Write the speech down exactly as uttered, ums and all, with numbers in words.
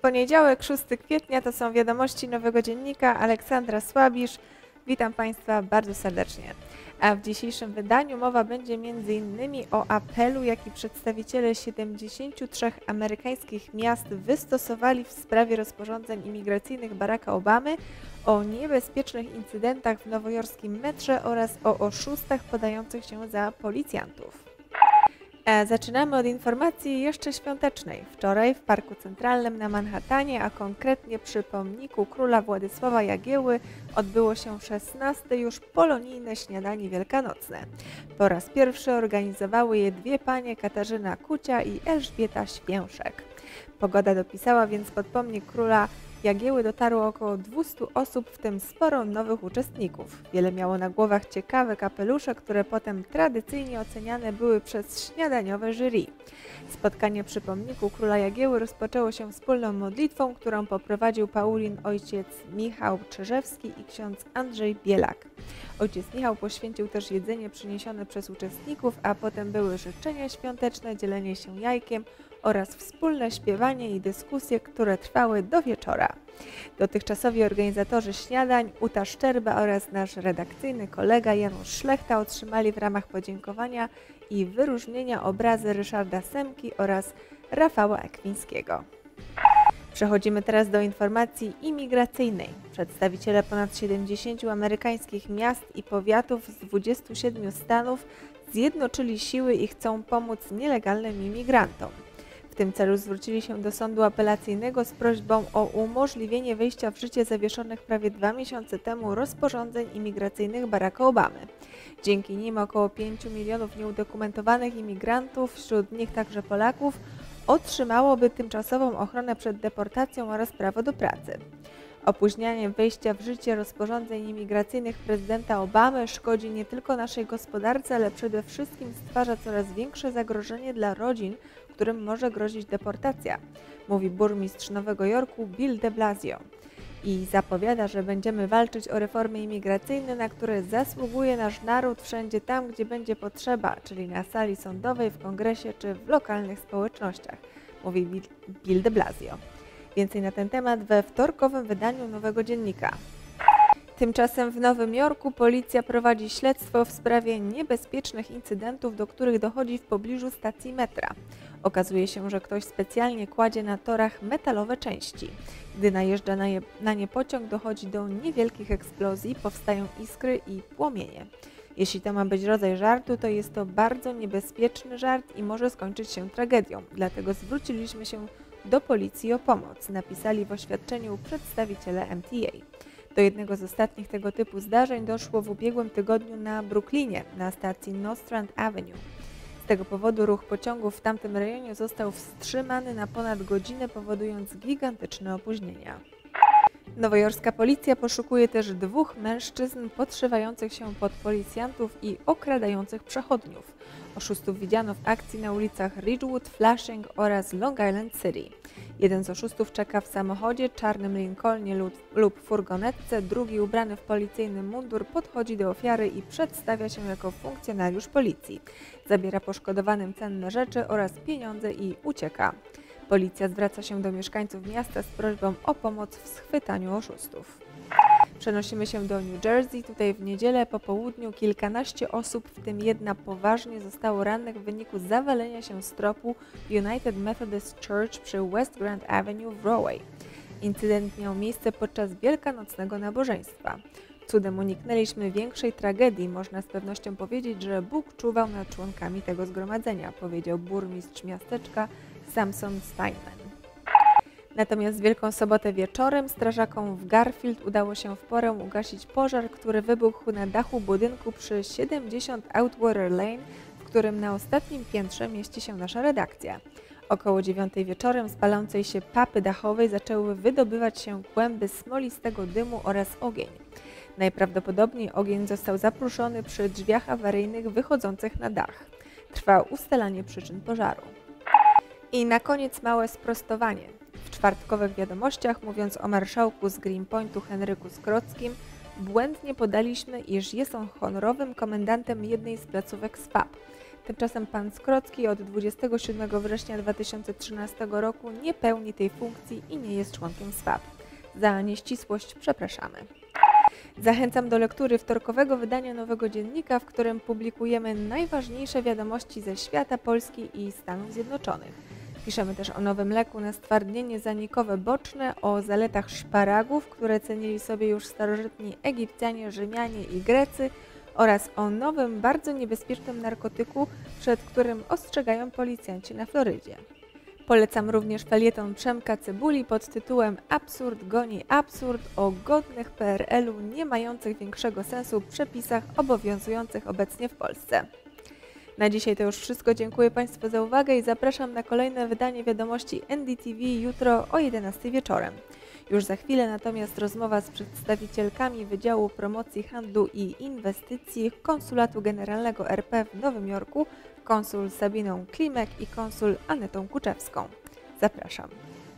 Poniedziałek, szóstego kwietnia, to są wiadomości Nowego Dziennika. Aleksandra Słabisz. Witam Państwa bardzo serdecznie. A w dzisiejszym wydaniu mowa będzie m.in. o apelu, jaki przedstawiciele siedemdziesięciu trzech amerykańskich miast wystosowali w sprawie rozporządzeń imigracyjnych Baracka Obamy, o niebezpiecznych incydentach w nowojorskim metrze oraz o oszustach podających się za policjantów. A zaczynamy od informacji jeszcze świątecznej. Wczoraj w Parku Centralnym na Manhattanie, a konkretnie przy pomniku króla Władysława Jagieły, odbyło się szesnaste już polonijne śniadanie wielkanocne. Po raz pierwszy organizowały je dwie panie, Katarzyna Kucia i Elżbieta Święszek. Pogoda dopisała, więc pod pomnik króla Jagieły dotarło około dwustu osób, w tym sporo nowych uczestników. Wiele miało na głowach ciekawe kapelusze, które potem tradycyjnie oceniane były przez śniadaniowe jury. Spotkanie przy pomniku króla Jagieły rozpoczęło się wspólną modlitwą, którą poprowadził Paulin ojciec Michał Czyżewski i ksiądz Andrzej Bielak. Ojciec Michał poświęcił też jedzenie przyniesione przez uczestników, a potem były życzenia świąteczne, dzielenie się jajkiem oraz wspólne śpiewanie i dyskusje, które trwały do wieczora. Dotychczasowi organizatorzy śniadań, Uta Szczerba oraz nasz redakcyjny kolega Janusz Szlechta otrzymali w ramach podziękowania i wyróżnienia obrazy Ryszarda Semki oraz Rafała Ekwińskiego. Przechodzimy teraz do informacji imigracyjnej. Przedstawiciele ponad siedemdziesięciu amerykańskich miast i powiatów z dwudziestu siedmiu stanów zjednoczyli siły i chcą pomóc nielegalnym imigrantom. W tym celu zwrócili się do sądu apelacyjnego z prośbą o umożliwienie wejścia w życie zawieszonych prawie dwa miesiące temu rozporządzeń imigracyjnych Baracka Obamy. Dzięki nim około pięciu milionów nieudokumentowanych imigrantów, wśród nich także Polaków, otrzymałoby tymczasową ochronę przed deportacją oraz prawo do pracy. Opóźnianie wejścia w życie rozporządzeń imigracyjnych prezydenta Obamy szkodzi nie tylko naszej gospodarce, ale przede wszystkim stwarza coraz większe zagrożenie dla rodzin, którym może grozić deportacja, mówi burmistrz Nowego Jorku Bill de Blasio. I zapowiada, że będziemy walczyć o reformy imigracyjne, na które zasługuje nasz naród wszędzie tam, gdzie będzie potrzeba, czyli na sali sądowej, w kongresie czy w lokalnych społecznościach, mówi Bill de Blasio. Więcej na ten temat we wtorkowym wydaniu Nowego Dziennika. Tymczasem w Nowym Jorku policja prowadzi śledztwo w sprawie niebezpiecznych incydentów, do których dochodzi w pobliżu stacji metra. Okazuje się, że ktoś specjalnie kładzie na torach metalowe części. Gdy najeżdża na, je, na nie pociąg, dochodzi do niewielkich eksplozji, powstają iskry i płomienie. Jeśli to ma być rodzaj żartu, to jest to bardzo niebezpieczny żart i może skończyć się tragedią. Dlatego zwróciliśmy się do policji o pomoc, napisali w oświadczeniu przedstawiciele M T A. Do jednego z ostatnich tego typu zdarzeń doszło w ubiegłym tygodniu na Brooklynie, na stacji Nostrand Avenue. Z tego powodu ruch pociągów w tamtym rejonie został wstrzymany na ponad godzinę, powodując gigantyczne opóźnienia. Nowojorska policja poszukuje też dwóch mężczyzn podszywających się pod policjantów i okradających przechodniów. Oszustów widziano w akcji na ulicach Ridgewood, Flushing oraz Long Island City. Jeden z oszustów czeka w samochodzie, czarnym Lincolnie lub, lub furgonetce, drugi ubrany w policyjny mundur podchodzi do ofiary i przedstawia się jako funkcjonariusz policji. Zabiera poszkodowanym cenne rzeczy oraz pieniądze i ucieka. Policja zwraca się do mieszkańców miasta z prośbą o pomoc w schwytaniu oszustów. Przenosimy się do New Jersey. Tutaj w niedzielę po południu kilkanaście osób, w tym jedna poważnie, zostało rannych w wyniku zawalenia się z tropu United Methodist Church przy West Grand Avenue w Rahway. Incydent miał miejsce podczas wielkanocnego nabożeństwa. Cudem uniknęliśmy większej tragedii. Można z pewnością powiedzieć, że Bóg czuwał nad członkami tego zgromadzenia, powiedział burmistrz miasteczka Samson Steinman. Natomiast w Wielką Sobotę wieczorem strażakom w Garfield udało się w porę ugasić pożar, który wybuchł na dachu budynku przy siedemdziesiąt Outwater Lane, w którym na ostatnim piętrze mieści się nasza redakcja. Około dziewiątej wieczorem z palącej się papy dachowej zaczęły wydobywać się kłęby smolistego dymu oraz ogień. Najprawdopodobniej ogień został zaprószony przy drzwiach awaryjnych wychodzących na dach. Trwa ustalanie przyczyn pożaru. I na koniec małe sprostowanie. W czwartkowych wiadomościach, mówiąc o marszałku z Greenpointu Henryku Skrockim, błędnie podaliśmy, iż jest on honorowym komendantem jednej z placówek S W A P. Tymczasem pan Skrocki od dwudziestego siódmego września dwa tysiące trzynastego roku nie pełni tej funkcji i nie jest członkiem S W A P. Za nieścisłość przepraszamy. Zachęcam do lektury wtorkowego wydania Nowego Dziennika, w którym publikujemy najważniejsze wiadomości ze świata, Polski i Stanów Zjednoczonych. Piszemy też o nowym leku na stwardnienie zanikowe boczne, o zaletach szparagów, które cenili sobie już starożytni Egipcjanie, Rzymianie i Grecy, oraz o nowym, bardzo niebezpiecznym narkotyku, przed którym ostrzegają policjanci na Florydzie. Polecam również felieton Przemka Cebuli pod tytułem Absurd goni absurd o godnych P R L-u, nie mających większego sensu przepisach obowiązujących obecnie w Polsce. Na dzisiaj to już wszystko. Dziękuję Państwu za uwagę i zapraszam na kolejne wydanie wiadomości N D T V jutro o jedenastej wieczorem. Już za chwilę natomiast rozmowa z przedstawicielkami Wydziału Promocji Handlu i Inwestycji Konsulatu Generalnego R P w Nowym Jorku, konsul Sabiną Klimek i konsul Anetą Kuczewską. Zapraszam.